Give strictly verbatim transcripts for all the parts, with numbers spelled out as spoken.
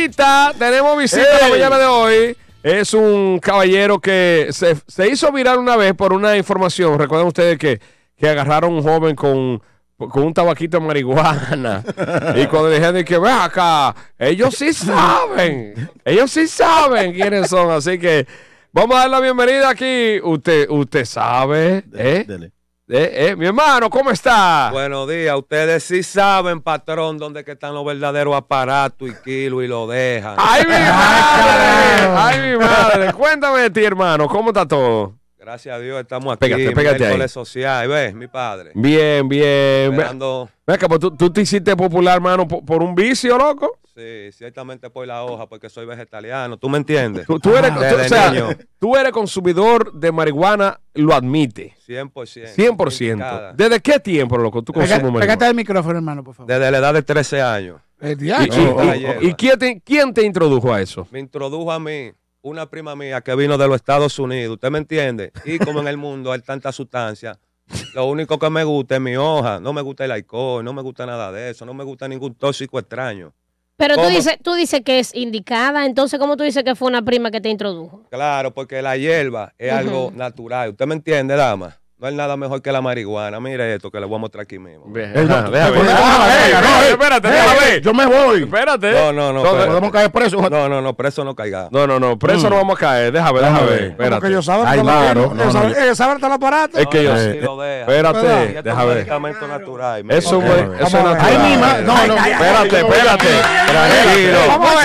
visita, tenemos visita hey. la mañana de hoy. Es un caballero que se, se hizo viral una vez por una información. Recuerdan ustedes que, que agarraron a un joven con, con un tabaquito de marihuana. Y cuando le dijeron que ve acá, ellos sí saben. Ellos sí saben quiénes son. Así que vamos a dar la bienvenida aquí. Usted, usted sabe, ¿eh? Dele. Eh, eh, mi hermano, ¿cómo está? Buenos días. Ustedes sí saben, patrón, dónde que están los verdaderos aparatos y kilos y lo dejan. ¡Ay, mi madre! ¡Ay, mi madre! Cuéntame de ti, hermano. ¿Cómo está todo? Gracias a Dios, estamos aquí. Pégate, pégate en el social. ¿Ves, mi padre? Bien, bien. Esperando... Venga, pues, ¿tú, tú te hiciste popular, hermano, por, por un vicio, loco. Sí, ciertamente por la hoja, porque soy vegetariano. ¿Tú me entiendes? Tú, tú eres, ah, tú, o sea, niño. Tú eres consumidor de marihuana, lo admite. cien por ciento. cien por ciento. ¿Desde qué tiempo, loco, tú consumes marihuana? Pégate el micrófono, hermano, por favor. Desde la edad de trece años. El ¿Y, y, y, y quién, te, quién te introdujo a eso? Me introdujo a mí una prima mía que vino de los Estados Unidos. ¿Usted me entiende? Y como en el mundo hay tanta sustancia, lo único que me gusta es mi hoja. No me gusta el alcohol, no me gusta nada de eso, no me gusta ningún tóxico extraño. Pero tú dices, tú dices que es indicada, entonces ¿cómo tú dices que fue una prima que te introdujo? Claro, porque la hierba es uh-huh. algo natural. ¿Usted me entiende, dama? No hay nada mejor que la marihuana. Mire esto que le voy a mostrar aquí mismo. Déjame ver. Espérate, déjame. Yo me voy. Espérate. No, no, no. ¿Podemos caer preso? No, no, no, preso no caiga. No, no, no, preso mm. no vamos a caer. Déjame, déjame ver. Espérate. Porque ellos saben Ay, claro. Ellos saben ellos saben hasta el aparato. Es que yo sí lo deja. Espérate, déjame ver. Medicamento natural. Eso es natural. Ay, mima. No, no. Espérate, espérate. Tranquilo. Vamos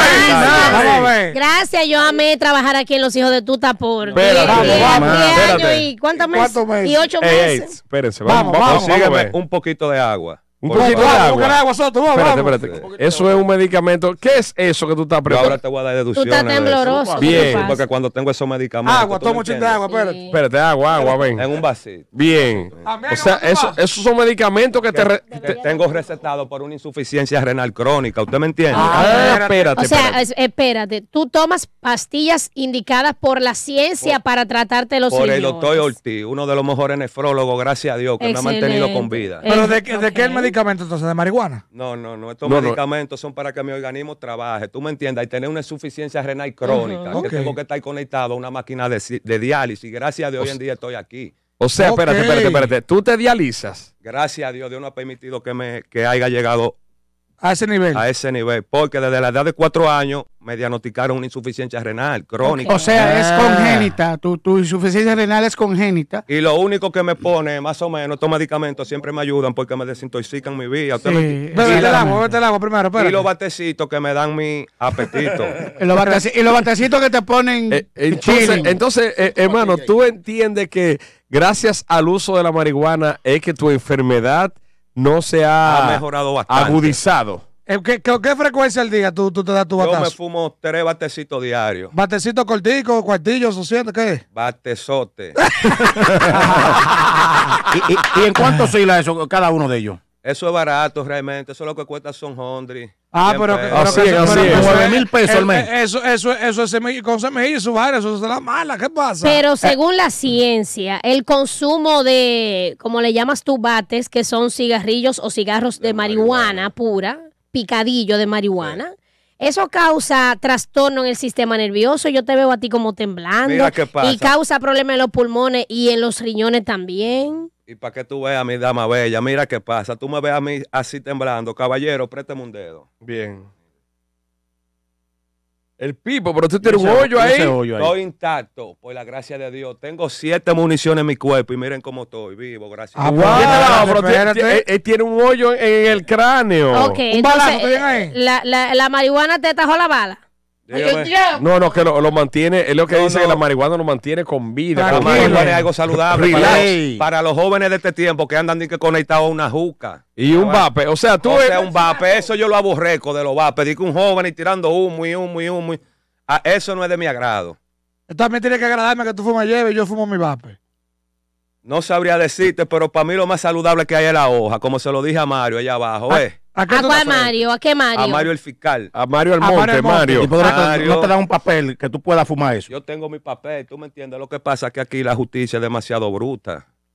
a ver. Gracias, yo amé trabajar aquí en Los Hijos de Tuta por diez años y ¿cuántos meses? Y ocho meses. Espérense, vamos, vamos, vamos un poquito de agua. Un poquito de agua. De agua Soto, vamos, espérate, espérate. Eso es un medicamento. ¿Qué es eso que tú estás preparando? Ahora te voy a dar deducciones. Tú estás tembloroso. Bien. Porque cuando tengo esos medicamentos. Agua, toma un chin de agua, espérate. Sí. Espérate, agua, agua, ven. En un vasito. Bien. O sea, eso, esos son medicamentos que te, re... te tengo recetado por una insuficiencia renal crónica. ¿Usted me entiende? Ah, espérate. O sea, espérate. espérate. Tú tomas pastillas indicadas por la ciencia por, para tratarte los Por riñones. el doctor Ortiz, uno de los mejores nefrólogos, gracias a Dios, que Excelente. me ha mantenido con vida. ¿Pero de, de okay. qué el medicamento entonces? ¿De marihuana? No, no, no. Estos no, medicamentos no. son para que mi organismo trabaje. Tú me entiendes. Y tener una insuficiencia renal crónica. Uh-huh. Que okay. tengo que estar conectado a una máquina de, de diálisis. Gracias a Dios, o hoy en día estoy aquí. O sea, okay. espérate, espérate, espérate. ¿Tú te dializas? Gracias a Dios, Dios no ha permitido que, me, que haya llegado a ese nivel. A ese nivel. Porque desde la edad de cuatro años me diagnosticaron una insuficiencia renal crónica. Okay. O sea, ah. es congénita. Tu, tu insuficiencia renal es congénita. Y lo único que me pone, más o menos, estos medicamentos siempre me ayudan porque me desintoxican mi vida. Sí. Me... Bébete el agua, bébete el agua primero. Espérate. Y los batecitos que me dan mi apetito. y, los batecitos, y los batecitos que te ponen. Eh, entonces, entonces eh, hermano, tú entiendes que gracias al uso de la marihuana es que tu enfermedad no se ha, ha mejorado bastante. Agudizado. ¿Qué, qué, ¿Qué frecuencia al día tú, tú te das tu batazo? Yo me fumo tres batecitos diarios. ¿Batecitos corticos, cuartillos, o ciento, qué? Batezote. ¿Y, y, ¿Y en cuánto oscila eso, cada uno de ellos? Eso es barato realmente. Eso es lo que cuesta son Hondri. Ah, pero que así es, así es. nueve mil pesos al mes. Eso, eso, eso es semilla, con semilla y su vaina, eso es la mala. ¿Qué pasa? Pero según eh. la ciencia, el consumo de, como le llamas tú, bates, que son cigarrillos o cigarros de, de marihuana, marihuana pura, picadillo de marihuana, sí. eso causa trastorno en el sistema nervioso. Yo te veo a ti como temblando. Mira qué pasa. Y causa problemas en los pulmones y en los riñones también. Y para que tú veas, mi dama bella, mira qué pasa. Tú me ves a mí así temblando. Caballero, préstame un dedo. Bien. El pipo, pero tú tienes un hoyo ahí. hoyo ahí. Estoy intacto, por la gracia de Dios. Tengo siete municiones en mi cuerpo y miren cómo estoy, vivo, gracias ah, a Dios. Wow, pero tiene, tiene, él tiene un hoyo en el cráneo. Ok, un balazo que viene ahí. La, la, la marihuana te tajó la bala. No, no, que lo, lo mantiene, es lo que no, dice no. que la marihuana lo mantiene con vida. La marihuana es algo saludable para, para los jóvenes de este tiempo que andan ni que conectados a una juca. Y un vape, o sea, tú... O sea, un vape, eso yo lo aborrezco de los vapes. Digo un joven y tirando humo y humo y humo. Ah, eso no es de mi agrado. También tiene que agradarme que tú fumas lleve y yo fumo mi vape. No sabría decirte, pero para mí lo más saludable que hay es la hoja, como se lo dije a Mario allá abajo, ¿eh? ¿A, ¿A cuál Mario? ¿A qué Mario? A Mario el fiscal. A Mario Almonte, Mario. Mario. ¿Y Mario. No te da un papel que tú puedas fumar eso? Yo tengo mi papel, tú me entiendes. Lo que pasa es que aquí la justicia es demasiado bruta.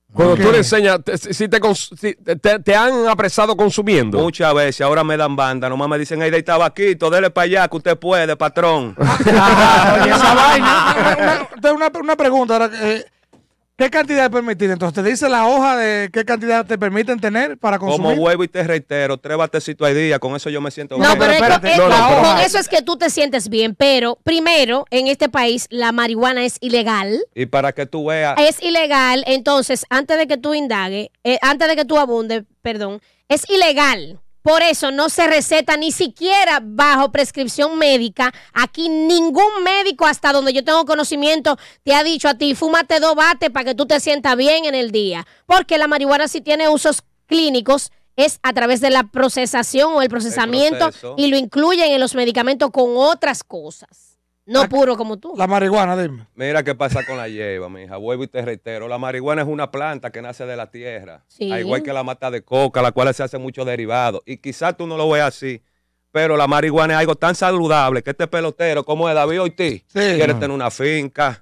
Cuando Okay. tú le enseñas, te- si, te, cons- si te, te han apresado consumiendo. Muchas veces, ahora me dan banda, nomás me dicen, hey, de tabaquito, dele para allá que usted puede, patrón. Ah, oye, esa vaina. Una, una, una, una pregunta ahora. Eh, ¿Qué cantidad es permitida? Entonces, ¿te dice la hoja de qué cantidad te permiten tener para consumir? Como vuelvo y te reitero, tres batecitos al día, con eso yo me siento No, bien. pero, es con- espérate. es- No, no, con pero- eso es que tú te sientes bien. Pero, primero, en este país, la marihuana es ilegal. Y para que tú veas, Es ilegal. Entonces, antes de que tú indagues, eh, antes de que tú abundes, perdón, es ilegal. Por eso no se receta ni siquiera bajo prescripción médica. Aquí ningún médico, hasta donde yo tengo conocimiento, te ha dicho a ti, fúmate dos bates para que tú te sientas bien en el día. Porque la marihuana sí tiene usos clínicos, es a través de la procesación o el procesamiento proceso. y lo incluyen en los medicamentos con otras cosas. No La- puro como tú. La marihuana, dime. mira qué pasa con la hierba, mija. Vuelvo y te reitero, la marihuana es una planta que nace de la tierra. Sí. Al igual que la mata de coca, la cual se hace muchos derivados. Y quizás tú no lo veas así, pero la marihuana es algo tan saludable que este pelotero, como es David Ortiz, quiere tener una finca.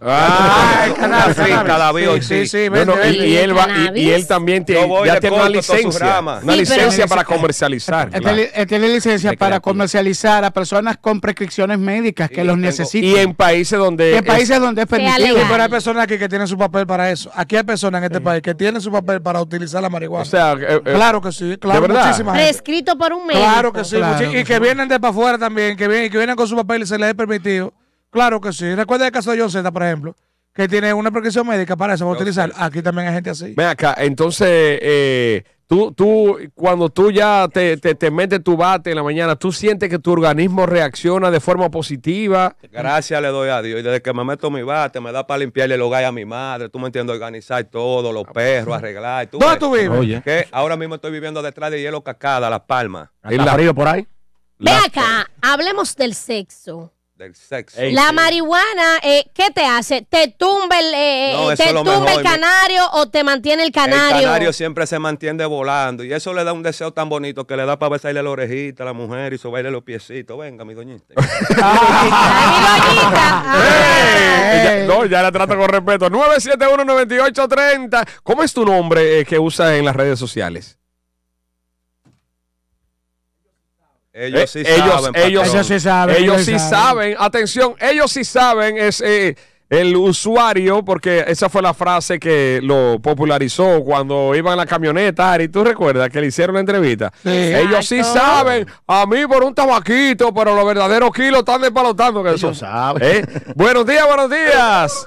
Ah, una finca, David Sí, Ortiz. sí, sí, No, vende, no, y, vende. y él va, y, y Cannabis. él también tiene, Yo voy ya de tiene una corto todas sus licencia. ramas. Una Sí, pero- licencia para comercializar. Él claro. tiene- él tiene licencia para Recreativo. comercializar a personas con prescripciones médicas que Y los tengo- necesitan. Y en países donde. Y en países donde es Sea permitido. legal. Pero hay personas aquí que tienen su papel para eso. Aquí hay personas en este país que tienen su papel para utilizar la marihuana. O sea, eh, eh, claro que sí, claro, ¿de verdad? muchísima gente. Prescrito por un médico. Claro que sí, Claro muchi- que y que sí. vienen de para afuera también, que vienen, que vienen con su papel y se les es permitido. Claro que sí. Recuerda el caso de John Zeta, por ejemplo, que tiene una prescripción médica para eso, para Yo utilizar. sé. Aquí también hay gente así. ven acá, entonces, eh, tú, tú, cuando tú ya te, te, te metes tu bate en la mañana, ¿tú sientes que tu organismo reacciona de forma positiva? Gracias le doy a Dios. Y desde que me meto mi bate, me da para limpiarle el hogar a mi madre. Tú me entiendes, organizar todo, los perros, arreglar. ¿Tú ¿Dónde ves? tú vives? Oye, Que ahora mismo estoy viviendo detrás de Hielo Cascada, Las Palmas, ¿está la- frío por ahí? Ve La- acá, hablemos del sexo. del sexo. Ey, La sí. marihuana, eh, ¿qué te hace? ¿Te tumba el, eh, No, eh, eso te es lo tumba mejor, el canario o te mantiene el El canario? canario siempre se mantiene volando y eso le da un deseo tan bonito que le da para besarle la orejita a la mujer y sobarle los piecitos. Venga, mi doñita. Ay, mi doñita. ¡Ey! Ay. Ya- no, ya la trato con respeto. nueve siete uno, nueve ocho tres cero. ¿Cómo es tu nombre eh, que usas en las redes sociales? Ellos Eh, sí ellos, saben. ellos, patrón. Ellos sí saben. ellos sí saben. Atención, ellos sí saben. Es eh, el usuario, porque esa fue la frase que lo popularizó cuando iba en la camioneta. Ari, ¿tú recuerdas que le hicieron una entrevista? Sí. Ellos sí Exacto. saben. A mí por un tabaquito, pero los verdaderos kilos están despalotando. Que eso. Ellos saben. ¿Eh? Buenos días, buenos días.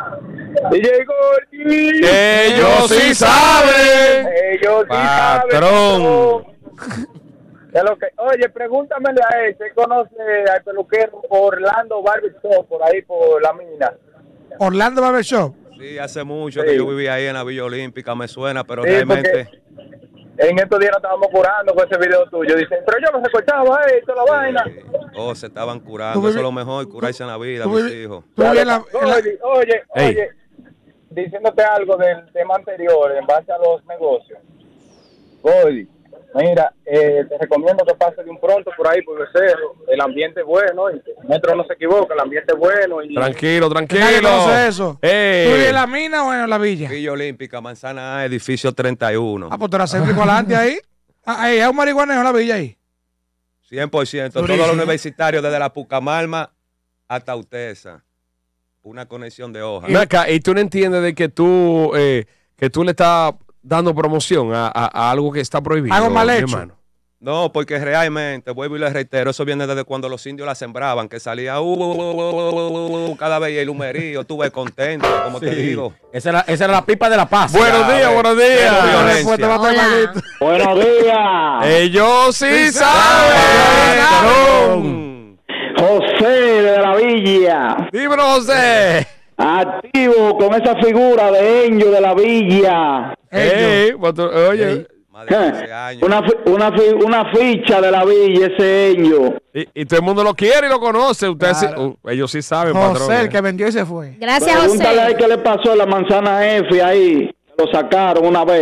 D J Gordy. Ellos sí saben. Ellos sí Patrón. saben. De lo que, oye, pregúntamele a él, ¿usted conoce al peluquero Orlando Barbershop por ahí por la mina? Orlando Barbershop. Sí, hace mucho Sí. que yo vivía ahí en la Villa Olímpica, me suena, pero Sí, realmente. En estos días nos estábamos curando con ese video tuyo. Dicen, pero yo no recortaba eh, toda la vaina. Sí. Oh, se estaban Tú curando. vivi- Eso es lo mejor, curarse en la vida, Tú mis vivi- hijos. tú vivías en la- en la- Oye, oye, Ey. oye, diciéndote algo del tema anterior en base a los negocios. Gordy, mira, eh, te recomiendo que pases de un pronto por ahí por el cerro. El ambiente es bueno, y el metro no se equivoca, el ambiente es bueno. Y Tranquilo, Nadie tranquilo. conoce eso. Eh. ¿Tú vives en la mina o en la villa? Villa Olímpica, Manzana A, edificio treinta y uno. Ah, pues tú eras céntrico adelante ahí. Ah, ahí hay un marihuanero en la villa ahí. cien por ciento. Todos Durísimo. los universitarios, desde la Pucamalma hasta Utesa. Una conexión de hojas. Ven acá, y tú no entiendes de que tú, eh, que tú le estás dando promoción a, a- a algo que está prohibido. Algo mal mi hecho. hermano. No, porque realmente, vuelvo y les reitero, eso viene desde cuando los indios la sembraban, que salía uh, uh, uh, uh, uh, cada vez y el humerío, estuve contento, como te digo. Esa era, esa era la pipa de la paz. Buenos Ya, días, ve. buenos Pero días. violencia. Después te va a estar Hola. malito. buenos días, Ellos sí, Sí saben. Patrón. José de la Villa, Dímelo, José. activo con esa figura de Enyo de la Villa. Ey, pues tú- oye, Más de quince años. Una, fi- una, fi- una ficha de la Villa, ese Enyo. y, y todo el mundo lo quiere y lo conoce. Ustedes sí- Claro. uh, ellos sí saben, patrón. José, el eh. que vendió y se fue. Gracias, Pregúntale ahí José. qué le pasó a la manzana F ahí. Lo sacaron una vez.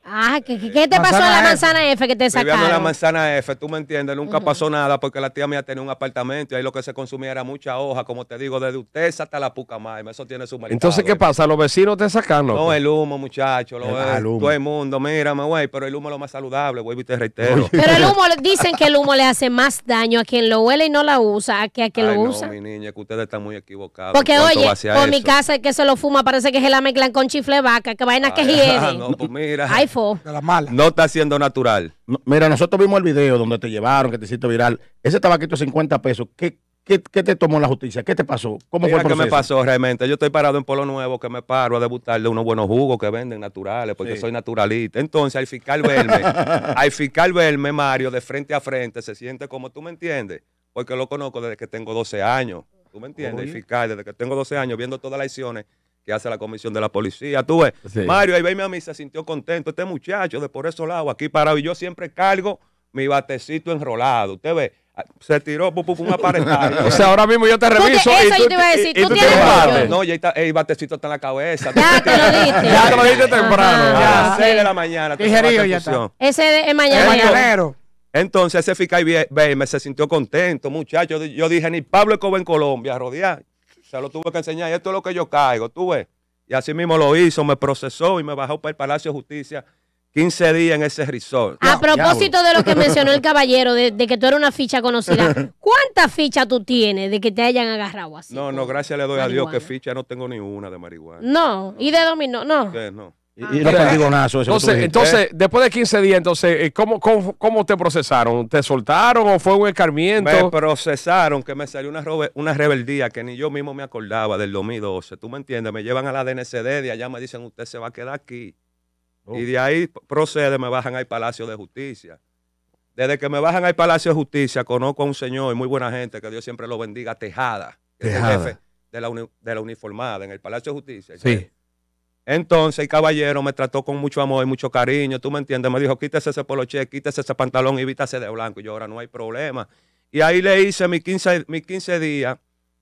Ah, ¿qué, qué te Manzana pasó en la F. manzana F que te Vivíamos en la sacaron? manzana F, tú me entiendes, nunca Ujú. pasó nada porque la tía mía tenía un apartamento y ahí lo que se consumía era mucha hoja, como te digo, desde usted hasta la Pucamaima, eso tiene su mercado. Entonces, ¿qué ¿eh? pasa? ¿Los vecinos te sacan? No, loco? el humo, muchacho, lo Ah, es, el humo. todo el mundo, mírame, güey, pero el humo es lo más saludable, güey, y te reitero. Pero el humo, dicen que el humo le hace más daño a quien lo huele y no la usa, a que a quien Ay, lo no, usa. mi niña, que ustedes están muy equivocados. Porque, en cuanto oye, va hacia por mi eso. casa el que se lo fuma parece que se la mezclan con chifle de vaca, que vaina que Ay, hiede. no, pues mira, Ay, fo. De la mala. no está siendo natural. No, mira, nosotros vimos el video donde te llevaron, que te hiciste viral. Ese tabaquito de cincuenta pesos, ¿qué, qué, qué te tomó la justicia? ¿Qué te pasó? ¿Cómo Mira fue el qué me proceso? pasó realmente. Yo estoy parado en Polo Nuevo, que me paro a debutarle unos buenos jugos que venden naturales, porque Sí. soy naturalista. Entonces, al fiscal verme, al fiscal verme, Mario, de frente a frente, se siente como tú me entiendes, porque lo conozco desde que tengo doce años. ¿Tú me entiendes? El fiscal, desde que tengo doce años, viendo todas las acciones que hace la comisión de la policía. Tú ves, Sí. Mario, ahí verme a mí se sintió contento. Este muchacho de por esos lados, aquí parado, y yo siempre cargo mi batecito enrolado. Usted ve, se tiró pu, pu, pu, un aparentaje. O sea, ahora mismo yo te Tú te- reviso eso y yo tú, te iba a decir, y- y tú tú tienes tienes tuyo. bate. No, ya está, el batecito está en la cabeza. Ya te lo diste. Ya te lo diste temprano. A Ya. las seis de la mañana. te Tijerillo estaba ya confusión. Ese de- es El mañana. mañanero. Entonces ese fiscal ve- ve, me se sintió contento, muchacho. Yo dije, ni Pablo Escobar en Colombia, rodear. Se lo tuve que enseñar. Esto es lo que yo caigo, tú ves. Y así mismo lo hizo, me procesó y me bajó para el Palacio de Justicia quince días en ese resort. A propósito de lo que mencionó el caballero, de, de que tú eres una ficha conocida, ¿cuántas fichas tú tienes de que te hayan agarrado así? No, con no, gracias le doy a Dios que marihuana? ficha no tengo ni una de marihuana. No, y de dominó, no. ¿Qué? No. Y, y los perdigonazos, eso que tú Entonces, dijiste. entonces después de quince días, entonces, eh, ¿cómo, cómo, cómo te procesaron? ¿Te soltaron o fue un Me escarmiento? procesaron que me salió una, robe- una rebeldía que ni yo mismo me acordaba del dos mil doce. ¿Tú me entiendes? Me llevan a la D N C D, de allá me dicen, usted se va a quedar aquí. Oh. Y de ahí procede, me bajan al Palacio de Justicia. Desde que me bajan al Palacio de Justicia, conozco a un señor, muy buena gente, que Dios siempre lo bendiga, Tejada, que Tejada. es el jefe de la, uni- de la uniformada en el Palacio de Justicia. Sí. Entonces el caballero me trató con mucho amor y mucho cariño, tú me entiendes, me dijo, quítese ese poloche, quítese ese pantalón y vítase de blanco. Y yo, ahora no hay problema. Y ahí le hice mis quince, mis quince días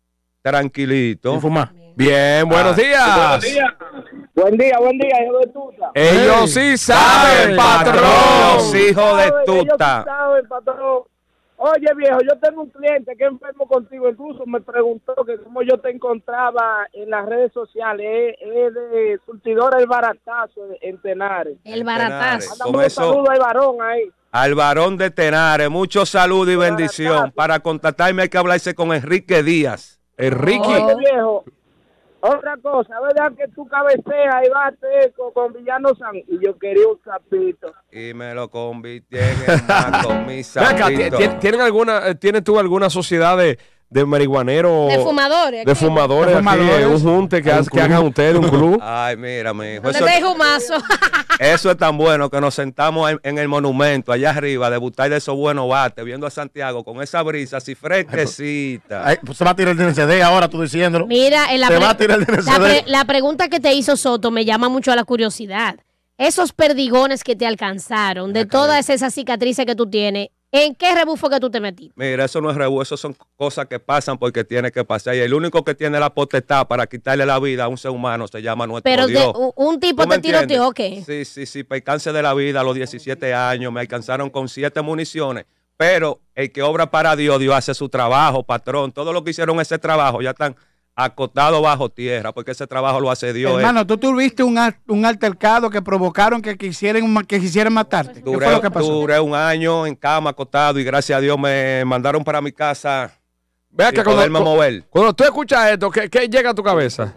tranquilito. ¿Y fumar? Bien, buenos Ah, días. Buen día, buen día, hijo de tuta. Ellos sí saben, patrón. Los hijos de Saben, ellos sí tuta. saben, patrón. Oye, viejo, yo tengo un cliente que es enfermo contigo. Incluso me preguntó que cómo yo te encontraba en las redes sociales. Es, es de surtidora El Baratazo en Tenares. El baratazo. Mándame Con un eso- saludo al varón ahí. Al varón de Tenares, mucho salud y bendición. Para contactarme hay que hablarse con Enrique Díaz. Enrique. Oye, viejo, otra cosa, ¿verdad que tú cabeceas y bates con, con Villano San? Y yo quería un sapito. Y me lo convirtió en el más con mi Ven acá, sapito. ¿ti- ti- ¿tienen alguna, eh, ¿tienes tú alguna sociedad de, de marihuaneros? De fumadores. De aquí. fumadores, De aquí, fumadores. un junte que, hace- que hagan ustedes, un club. Ay, mira, mi hijo. ¿Dónde Eso, está el humazo? eso es tan bueno que nos sentamos en, en el monumento, allá arriba, a debutar de esos buenos bates, viendo a Santiago con esa brisa así fresquecita. Ay, pues se va a tirar el D N C D ahora, tú diciéndolo. Mira, en la, Te pre- va a tirar el D N C D. la, pre- la pregunta que te hizo Soto me llama mucho a la curiosidad. Esos perdigones que te alcanzaron, de todas esas cicatrices que tú tienes, ¿en qué rebufo que tú te metiste? Mira, eso no es rebú, eso son cosas que pasan porque tiene que pasar. Y el único que tiene la potestad para quitarle la vida a un ser humano se llama nuestro Pero de, Dios. u- un tipo ¿Tú me te tiroteó, entiendes? ¿qué? Sí, sí, sí, percance de la vida a los diecisiete años, me alcanzaron con siete municiones, pero el que obra para Dios, Dios hace su trabajo, patrón. Todo lo que hicieron ese trabajo ya están acotados bajo tierra, porque ese trabajo lo hace Dios. Hermano, tú tuviste un, al- un altercado que provocaron que quisieran, ma- que quisieran matarte. ¿Qué Duré, fue lo que pasó? duré un año en cama acostado y gracias a Dios me mandaron para mi casa Vea sin que cuando, poderme mover. cuando tú escuchas esto, ¿qué, qué llega a tu cabeza?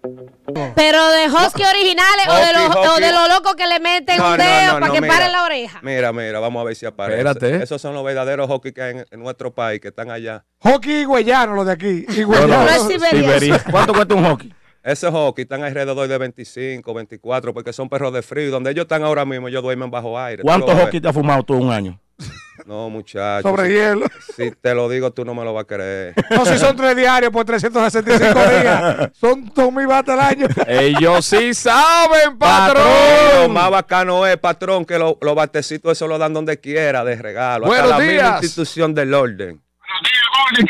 Pero de husky originales o, de Husky, los, o husky. de los locos que le meten No, un no, dedo no, para no, que mira. paren la oreja. Mira, mira, vamos a ver si aparece. Espérate. Esos son los verdaderos hockey que hay en, en nuestro país, que están allá. Hockey higüeyano, los de aquí. No, Higüeyano. no, es siberiano. Siberia. ¿Cuánto cuesta un hockey? Esos hockey están alrededor de veinticinco, veinticuatro, porque son perros de frío. Donde ellos están ahora mismo, ellos duermen bajo aire. ¿Tú ¿Cuántos lo ves? hockey te has fumado tú en un año? No, muchachos. Sobre si, hielo. si te lo digo, tú no me lo vas a creer. No, si son tres diarios por trescientos sesenta y cinco días. Son dos mil bates al año. Ellos sí saben, Lo patrón. más bacano es, patrón, que lo- los batecitos eso lo dan donde quiera, de regalo. Buenos Hasta la misma días. institución del orden.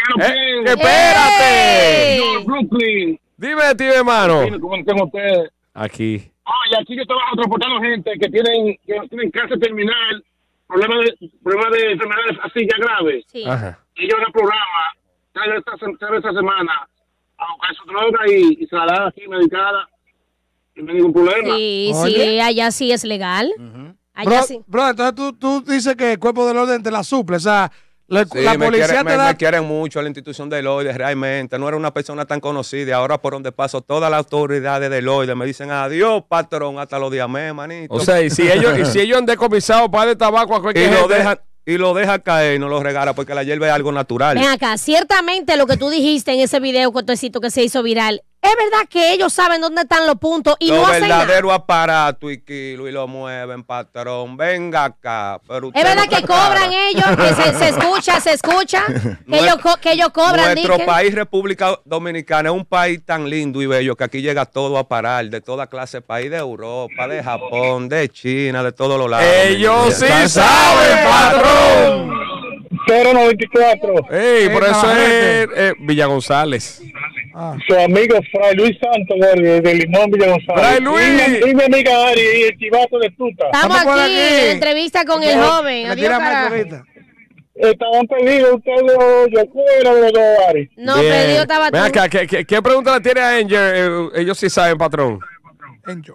Eh, espérate. ¡Ey! Brooklyn, Dime de ti, hermano. ¿cómo están ustedes? aquí. Oye, aquí yo trabajo transportando gente que tienen, que tienen cáncer terminal, problemas de, problemas de enfermedades así ya graves. Sí. Ajá. Y yo en el programa, tres veces esta, esta semana, a buscar su droga y, y se la dan aquí medicada. Y no hay ningún problema. Sí, Oye. sí, allá sí es legal. Allá Bro, sí. bro, entonces tú, tú dices que el cuerpo del orden te la suple. O sea, la, Sí, la me, policía quiere- te me- da. me quieren mucho la institución de Lloyd, realmente. No era una persona tan conocida. Ahora por donde paso, todas las autoridades de Lloyd me dicen adiós, patrón, hasta los diamé, manito. O sea, y si ellos, y si ellos han decomisado para de tabaco a y cualquier lo gente, dejan y lo deja caer, no lo regala, porque la hierba es algo natural. Ven acá, ciertamente lo que tú dijiste en ese video cortecito que se hizo viral, es verdad que ellos saben dónde están los puntos y Los no hacen nada. verdaderos aparatos y kilo y lo mueven, patrón. Venga acá. Pero usted Es verdad no que está cobran clara. ellos, que se, se escucha, se escucha, que ellos, co- que ellos cobran. Nuestro dije. país, República Dominicana, es un país tan lindo y bello que aquí llega todo a parar, de toda clase de país, de Europa, de Japón, de China, de todos los lados. ellos sí Mira. saben, patrón. cero noventa y cuatro. Ey, por Eh, eso es Navarrete. eh, Villa González. Ah. Su amigo Fray Luis Santos de, de Limón Villa González. Fray Luis. Y, mi- y mi amiga Ari, y el chivato de Tuta. Estamos Estamos por aquí, aquí. en entrevista con el joven. Le Adiós, tiramos carajo. ahorita. Estaban perdidos ustedes dos, yo fuera de los dos, Ari. No, Bien. perdido estaba tú. Ven acá, ¿qué, qué, qué pregunta le tiene a Angel? Eh, ellos sí saben, patrón. Encho.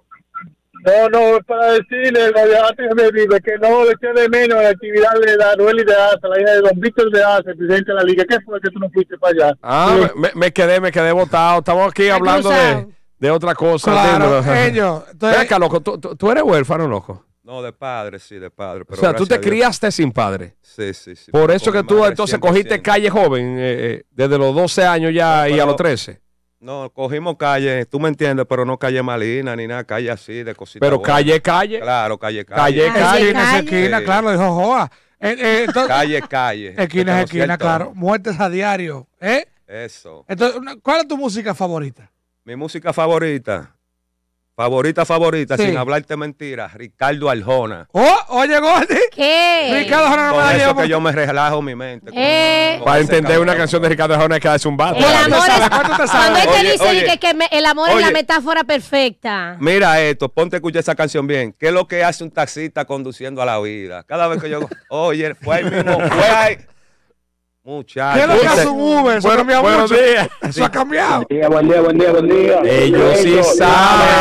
No, no, es para decirle, antes me dice que no le eché de menos la actividad de la Noeli de Asa, la hija de Don Víctor de Asa, el presidente de la liga. ¿Qué fue que tú no fuiste para allá? Ah, me, me quedé, me quedé botado. Estamos aquí hablando de, cruzado. de otra cosa. Claro, dímelo. ellos. Ven Entonces, acá, loco, ¿tú, tú, tú eres huérfano, loco. No, de padre, sí, de padre. O Pero sea, tú gracias te a Dios. criaste sin padre. Sí, sí, sí. Por Con eso que mi tú madre entonces cien por cogiste ciento. calle joven, eh, eh, desde los doce años ya No, y a pero- los trece. No, cogimos calle, tú me entiendes, pero no calle malina ni nada, calle así, de cositas. Pero buenas. calle, calle. Claro, calle, Calle, calle. calle. esquina es calle. esquina, Sí. claro, dijo Joa. Eh, eh, entonces, Calle, calle. esquina es Estamos esquina, ciertos. claro. Muertes a diario. ¿Eh? Eso. Entonces, una- ¿cuál es tu música favorita? Mi música favorita, favorita, favorita, Sí. sin hablarte mentiras, Ricardo Arjona. Oh, oye, Gordy. ¿Qué? Ricardo Arjona no me Con la eso llevo. que yo me relajo mi mente. con- Eh. con Para ese entender una cabrón. canción de Ricardo Arjona hay que darse un bate. El amor sabes? es, ¿Cuánto te cuando sabes? él te Oye, dice oye. que, que me- el amor es la Oye. metáfora perfecta. Mira esto, ponte a escuchar esa canción bien. ¿Qué es lo que hace un taxista conduciendo a la vida? Cada vez que yo, oye, fue ahí mismo, fue ahí. Muchachos. ¿Qué es lo que Entonces, hace un Uber? Eso ha bueno, cambiado buenos mucho. días. Eso ha cambiado. Buen día, buen día, buen día. Ellos sí saben,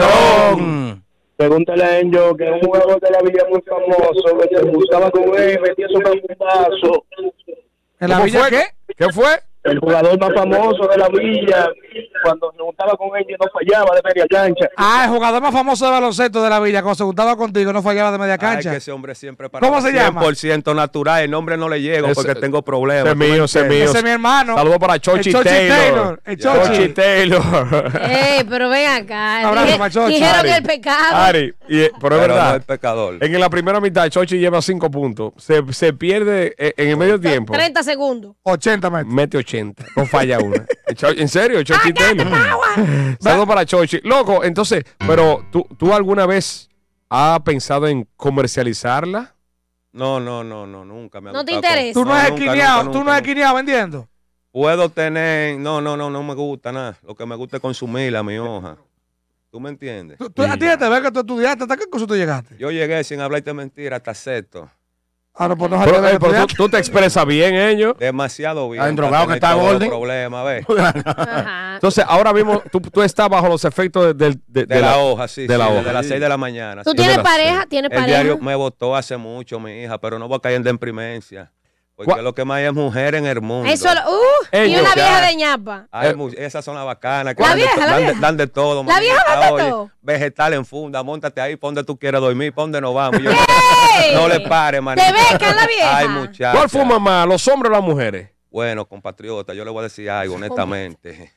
patrón. Pregúntale a Enjo, que es un jugador de la Villa muy famoso, que se gustaba con él, metía su campupazo. ¿En la ¿Cómo villa fue? qué? ¿Qué fue? El jugador más famoso de la Villa, cuando se juntaba con él, no fallaba de media cancha. Ah, el jugador más famoso de baloncesto de la villa, cuando se juntaba contigo, no fallaba de media Ay, cancha. que ese hombre siempre para ¿Cómo se llama? cien por ciento natural. El nombre no le llego Ese- porque tengo problemas. ese ¿tú me mío, ese entiendes? mío. Ese es mi hermano. Saludos para Chochi El Chochi Taylor. Taylor, el Ya. Chochi. Chochi Taylor. Ey, pero ven acá. Abrazo, Dije- machocho. dijeron Ari, el pecado. Ari, y, eh, pero es Pero no verdad. el pecador. En la primera mitad, Chochi lleva cinco puntos. Se, se pierde eh, en el medio tiempo. treinta segundos. ochenta metros. Mete ochenta. No falla una. El Cho- ¿En serio? Chochi Taylor. Saludos para Chochi. Loco, entonces, pero ¿tú, ¿tú alguna vez has pensado en comercializarla? No, no, no, no, nunca me ha No te gustado. interesa. Tú no has nunca, esquineado, nunca, tú no nunca, has esquineado vendiendo. Puedo tener, no, no, no, no me gusta nada. Lo que me gusta es consumirla, mi hoja. ¿Tú me entiendes? Tú, tú, a ti te ves que tú estudiaste, ¿hasta qué curso tú llegaste? Yo llegué sin hablarte mentira hasta sexto. Ahora, pues no se Pero, te ve eh, pero estudiar. tú, tú te expresas bien, ellos. Demasiado bien. Ah, endrogado para que tener está todos los Golden. problemas, ¿ves? Ajá. Entonces, ahora mismo tú, tú estás bajo los efectos de, de- de- De, de la, hoja, sí, de sí, la desde hoja. las seis de la mañana. ¿Tú sí. tienes de las pareja? seis. ¿Tienes El pareja? diario me votó hace mucho, mi hija, pero no voy a caer en deprimencia. Porque ¿Cuál? lo que más hay es mujer en el mundo. Eso, lo- uh, y Ellos, una vieja ya. de ñapa. Hay Eh, mu- esas son las bacanas. Que La dan, de, vieja, to- la dan, de, vieja. dan de todo. La vieja mamita, dan de oye, todo. Vegetal en funda, móntate ahí, pon donde tú quieras dormir, pon donde nos vamos. Yo, ¡Ey! no le pares, manito. ¿Te becan la vieja? Ay, muchacha. ¿Cuál fuma más, los hombres o las mujeres? Bueno, compatriota, yo le voy a decir algo, honestamente.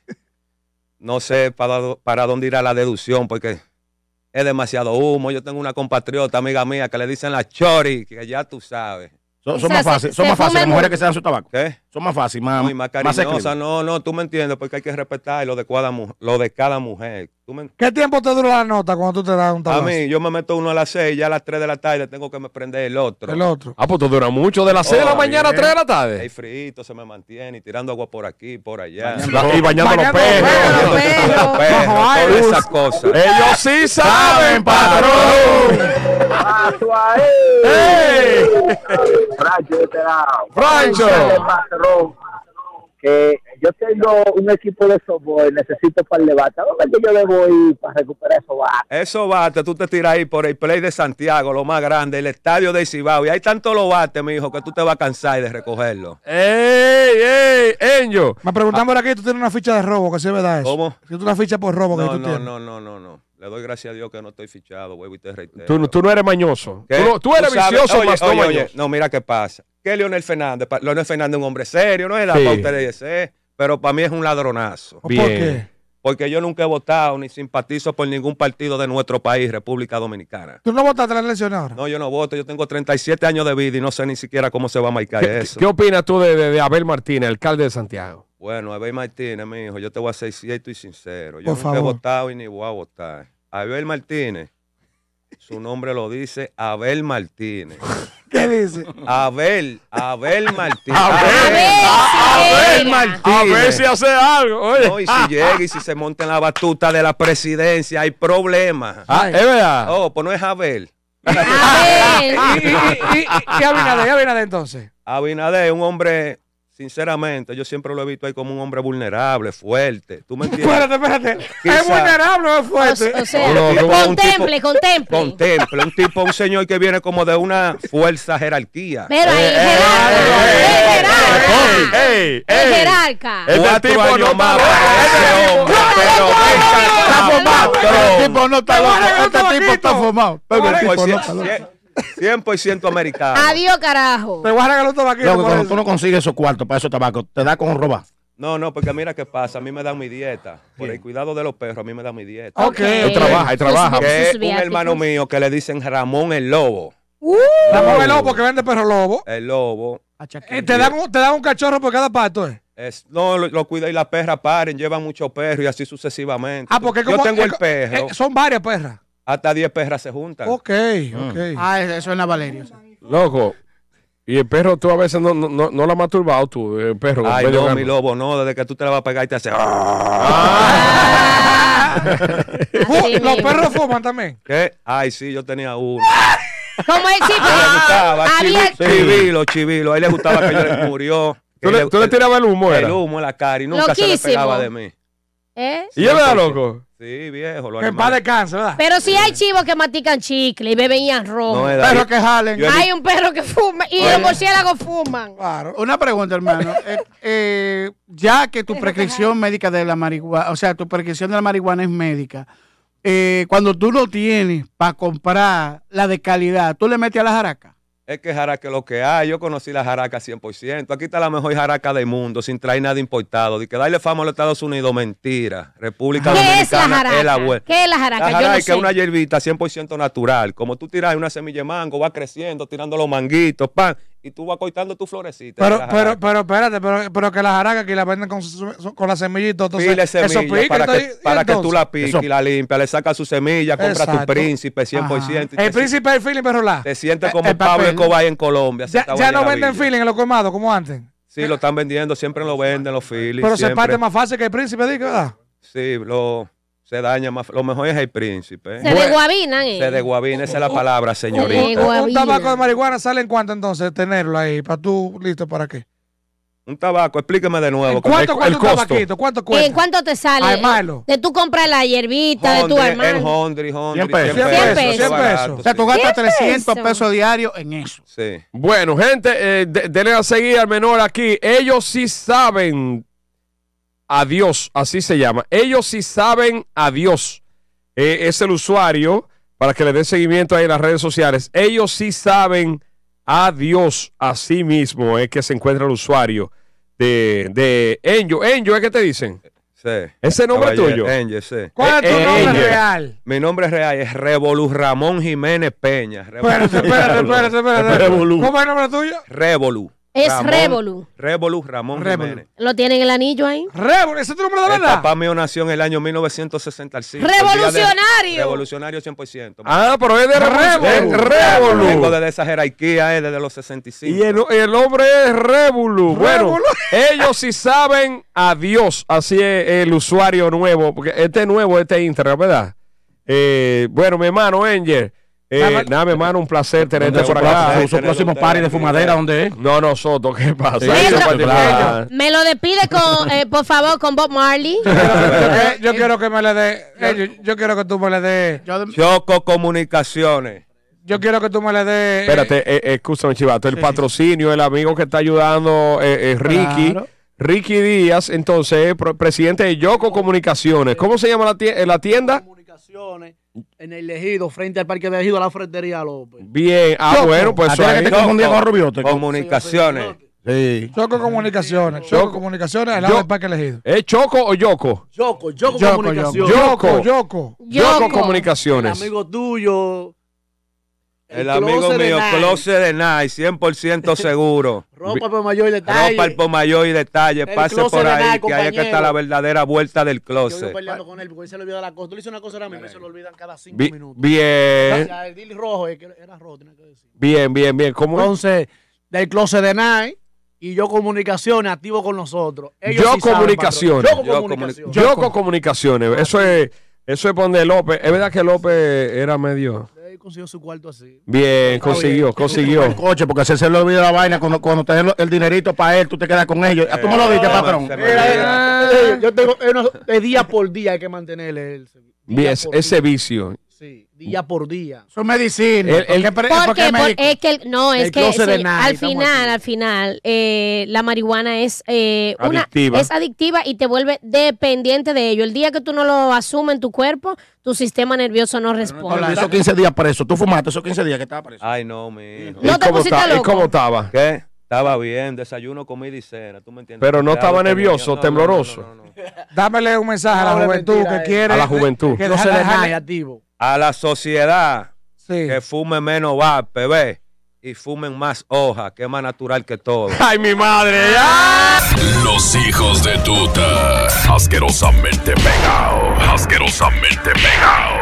No sé para, do- para dónde irá la deducción, porque es demasiado humo. Yo tengo una compatriota, amiga mía, que le dicen la chori, que ya tú sabes. Son, O son sea, más se- fáciles, son se más fáciles fuma las el mujeres mundo. que se dan su tabaco. ¿Qué? Son más fáciles, más, Muy más más cariñosas. No, no, tú me entiendes, porque hay que respetar lo de cada, mu- lo de cada mujer. ¿Tú me ¿Qué tiempo te dura la nota cuando tú te das un A tabaco? mí, yo me meto uno a las seis, ya a las tres de la tarde tengo que me prender el otro. El otro. Ah, pues tú duras mucho, de las seis de la Oh, mañana a bien. tres de la Hay tarde. frito, se me mantiene, y tirando agua por aquí, por allá. La- y bañando los Bañando perros. los Los Bajo perros, aire. todas esas cosas. Ellos sí saben, patrón. Paso ahí. ¡Ey! Francho, de este lado. Francho. Patrón, que yo tengo un equipo de softball, necesito para el debate. ¿A dónde es que yo debo ir para recuperar esos bates? Eso bate, tú te tiras ahí por el Play de Santiago, lo más grande, el estadio de Cibao. Y hay tantos los bates, mi hijo, que tú te vas a cansar de recogerlo. ¡Ey, ey, Enyo! Me preguntan por aquí, tú tienes una ficha de robo, que si es verdad eso. ¿Cómo? Si tú una ficha por robo que No, tú no, tienes. no, no, no, no. Le doy gracias a Dios que no estoy fichado, vuelvo y te reitero. Tú, tú no eres mañoso. ¿Qué? Tú, no- tú eres sabes- vicioso, oye, más no oye, oye, mañoso. no, mira qué pasa. Que Leonel Fernández, pa- Leonel Fernández es un hombre serio, no es la Sí. para ustedes ser, pero para mí es un ladronazo. ¿Por Bien. qué? Porque yo nunca he votado ni simpatizo por ningún partido de nuestro país, República Dominicana. ¿Tú no votaste las elecciones ahora? No, yo no voto, yo tengo treinta y siete años de vida y no sé ni siquiera cómo se va a marcar ¿Qué, eso. qué opinas tú de, de- de Abel Martínez, alcalde de Santiago? Bueno, Abel Martínez, mi hijo, yo te voy a ser cierto y sincero. Yo Por nunca he favor. votado y ni voy a votar. Abel Martínez, su nombre lo dice Abel Martínez. ¿Qué dice? Abel, Abel Martínez. Abel, Abel llega. Martínez. A ver si hace algo. Oye. No, y si llega y si se monta en la batuta de la presidencia, hay problemas. Ah, es verdad. Oh, pues no es Abel. A ver. ¿Y, y, y, y, y Abinader? ¿Y Abinader entonces? Abinader es un hombre, sinceramente, yo siempre lo he visto ahí como un hombre vulnerable, fuerte. ¿Tú me entiendes? Espérate, espérate. Quizá- ¿Es vulnerable o es O, fuerte? o sea, No, no, no, un contemple, tipo- contemple. Contemple, un tipo, un señor que viene como de una fuerza jerarquía. Pero ahí, Eh, jerarca, eh, es jerarca. ¡Ey, Es ey! jerarca. Este Cuatro tipo años no más está para ese hombre, pero Está venga, fumado. Pero el tipo no está Te voy a loco. regalar un Este tipo tabaquito. está fumado. Pero el Te voy a tipo no pues, está loco. cien- cien por ciento americano. Adiós, carajo. Te voy a regalar un tabaquito. Loco, por cuando eso. tú no consigues esos cuartos para esos tabacos, te da con robar. No, no, porque mira qué pasa, a mí me dan mi dieta. Por el cuidado de los perros, a mí me dan mi dieta. Ok. Él trabaja, él trabaja. Sus- Que es sus un viáticos. hermano mío que le dicen Ramón el Lobo. Ramón el Lobo que vende perro lobo. El Lobo. Eh, te, dan un, te dan un cachorro por cada pato, ¿eh? Es, no, lo, lo cuida y las perras paren, llevan muchos perros y así sucesivamente. Ah, porque Yo como, tengo eh, el perro, eh, son varias perras. hasta diez perras se juntan. Ok, ok. Ah, eso es en la Valeria. Loco. Y el perro, tú a veces no, no, no, no la has masturbado tú, el perro. Ay, medio no, grande. mi lobo, no, desde que tú te la vas a pegar y te hace... Fu- Así Los mismo. perros fuman también. ¿Qué? Ay, sí, yo tenía uno. Como el sí, A él le gustaba, había- chivi- chivilo, chivilo. A él le gustaba que yo le murió. ¿Tú Que le, tú le tirabas el humo, era? el humo en la cara y nunca se le Loquísimo. pegaba de mí. ¿Eh? ¿Y es verdad, loco? Sí, viejo. Los Que en paz animales. descanse, ¿verdad? Pero si hay chivos que mastican chicle y beben y arroz. No, era- Perros que jalen. Yo he Hay un perro que fuma y los murciélagos fuman. Claro. Una pregunta, hermano. Eh, eh, ya que tu prescripción médica de la marihuana, o sea, tu prescripción de la marihuana es médica, eh, cuando tú no tienes para comprar la de calidad, ¿tú le metes a la jaraca? Es que jaraca es lo que hay. Yo conocí la jaraca cien por ciento. Aquí está la mejor jaraca del mundo, sin traer nada importado. De que darle fama a los Estados Unidos, mentira. República ¿Qué es la Dominicana jaraca? es la buena. ¿Qué es la jaraca? La Yo jaraca no es sé. una hierbita cien por ciento natural. Como tú tiras una semilla de mango, va creciendo, tirando los manguitos, pan, y tú vas cortando tu florecita. Pero, La pero, jaraca. pero, espérate, pero, pero que la jaraca aquí la venden con, su- con la semillita. Entonces, Pile eso semilla pica, para, que, entonces, ¿y para que tú entonces? la piques Eso- y la limpias, le sacas su semilla, compras tu Exacto. príncipe cien por ciento. y El te, príncipe del feeling perrolá. te sientes Eh, como el Pablo papel. Escobar en Colombia. Ya, sentado ya en no la venden villa. feeling en los colmados como antes. Sí, lo están vendiendo, siempre lo venden los Phillies. Pero se siempre. parte más fácil que el príncipe, diga, ¿verdad? Sí, lo, se daña más. Lo mejor es el príncipe. Se desguabinan. eh. Se desguabina, esa es la palabra, Se señorita. desguabina. Un, un Guabina. tabaco de marihuana sale en cuánto entonces tenerlo ahí, para tú, listo, ¿para qué? Un tabaco, explíqueme de nuevo. ¿En cuánto el cuesta un costo. tabaquito? ¿Cuánto cuesta? ¿En cuánto te sale? Armarlo. De tú compras la hierbita, de tu Hondre, armar. en Hondri, Hondri, cien pesos. cien cien pesos, pesos, eso es cien barato, pesos. O sea, tú sí. gastas ¿Qué trescientos peso? pesos diarios en eso. Sí. Bueno, gente, eh, de- denle a seguir al menor aquí. Ellos sí saben a Dios, así se llama. Ellos sí saben a Dios. Eh, es el usuario para que le den seguimiento ahí en las redes sociales. Ellos sí saben a Dios, así mismo es que se encuentra el usuario de, de Enjo. Enjo, ¿es que te dicen? Sí. ¿Ese nombre Caballero, tuyo? Angel, sí. ¿Cuál es tu Eh, eh, nombre eh, real? Mi nombre real es Revolu Ramón Jiménez Peña. Revolu. Espérate, espérate, espérate, espérate. Revolú. ¿Cómo es el nombre tuyo? Revolu. Es Ramón- Revolu. Revolu Ramón Revolu. Jiménez. ¿Lo tienen el anillo ahí? Revolu, ¿ese es tu nombre de El verdad? papá mío nació en el año mil novecientos sesenta y cinco. el día de- ¡Revolucionario! Revolucionario cien por ciento. Ah, pero es de Revolu. Revolu. Vengo Revolu. desde esa jerarquía, eh, desde los sesenta y cinco. Y el, el hombre es Revolu. Bueno, ellos sí saben a Dios. Así es el usuario nuevo. Porque este es nuevo, este es Instagram, ¿verdad? Eh, bueno, mi hermano Angel. Eh, Nada- nada, mi hermano, un placer tenerte ¿Dónde por su, acá. su- su próximo party de fumadera, ¿dónde es? No, no, Soto, ¿qué pasa? Sí, Ese Eso- particular. Me lo despide con, eh, por favor, con Bob Marley. Yo, quiero- yo quiero que me le dé. eh, yo, yo quiero que tú me le des. Yo de- Choco Comunicaciones. Yo quiero que tú me le des. Espérate, eh, eh, escúchame, Chivato. El Sí, patrocinio, el amigo que está ayudando, eh, eh, Ricky. Claro. Ricky Díaz, entonces, eh, pro- presidente de Yoco Comunicaciones. ¿Cómo se llama la, tie- eh, la tienda? Comunicaciones en el Ejido, frente al Parque de Ejido, a la Ferretería López. Bien. Ah, Yoco. bueno, pues ¿A ti eso era ahí. que te confundía con Rubiote? Comunicaciones. Sí. Choco Comunicaciones. Choco Comunicaciones, al lado Yo- del Parque Elegido. ¿Es Choco o Yoco? Yoco, Yoco, Yoco, Comunicaciones. Yoco. Yoco, Yoco. Yoco Yoko. El Comunicaciones. amigo tuyo. El amigo closet de mío, Nike. Closet de Nike, cien por ciento seguro. Ropa por mayor detalle. Ropa al por mayor y detalle. El Pase closet por de ahí, Nike, que ahí es que está compañero. la verdadera vuelta del Yo vivo closet. peleando con él porque él se le olvida la cosa. Tú le dices una cosa ahora mismo y se lo olvidan cada cinco Bi- minutos. bien, Ya, el deal rojo, es que era rojo, tenía que decir. bien, bien, bien. ¿Cómo es? Entonces, del closet de Nike y yo comunicaciones activo con nosotros. Ellos Yo sí saben, Comunicaciones. patrón. Yo Yo comunicaciones. Yoco Comunicaciones. Eso es, eso es donde López. Es verdad que López era medio. Él consiguió su cuarto así. Bien, Está consiguió, bien. consiguió. El coche, porque si se le olvida la vaina, cuando, cuando te den lo- el dinerito para él, tú te quedas con ellos. Ah, tú me lo diste, Eh, patrón. se me Mira, olvida. eh, yo tengo es una- es día por día hay que mantenerle el día Bien, por ese día. vicio. Sí, día por día. Son medicinas. El- el- ¿Por qué- Porque, por qué por- médico? es que el- no, es El que closet de sí, Nike, al estamos final, aquí. al final, eh, la marihuana es eh, una Adictiva. es adictiva y te vuelve dependiente de ello. El día que tú no lo asumes en tu cuerpo, tu sistema nervioso no responde. Esos quince días preso. Tú fumaste esos quince días que estaba preso. Ay, no, mi hijo. No ¿Y te cómo pusiste está- ¿Y loco. cómo estaba? ¿Qué? Estaba bien, desayuno, comida y cena, ¿tú me entiendes? Pero no Te estaba hablo como nervioso, niño. No, tembloroso. no, no, no, no. Dámele un mensaje a la No, juventud mentira, que eh. quiere. A la juventud. Que Closet deja- de deja- Nike activo. A la sociedad Sí. que fume menos vape, ve, y fumen más hoja, que es más natural que todo. ¡Ay, mi madre! ¡Ah! Los hijos de tuta. Asquerosamente pegado. Asquerosamente pegado.